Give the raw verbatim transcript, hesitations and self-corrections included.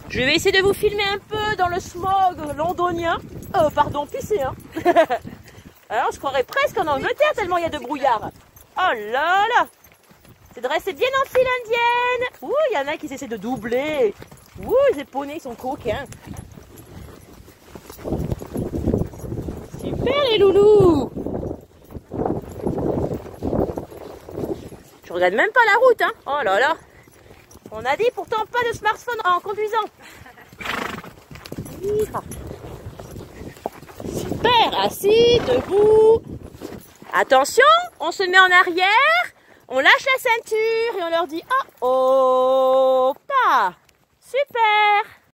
Je vais essayer de vous filmer un peu dans le smog londonien. Euh, pardon, pisséen. Alors, je croirais presque en Angleterre tellement il y a de brouillard. Oh là là! C'est de rester bien en file indienne. Ouh, il y en a qui essaient de doubler. Ouh, les poneys sont coquins. Super les loulous. Je regarde même pas la route, hein. Oh là là. On a dit pourtant pas de smartphone en conduisant. Super, assis, debout. Attention, on se met en arrière. On lâche la ceinture et on leur dit oh oh, pas. Super.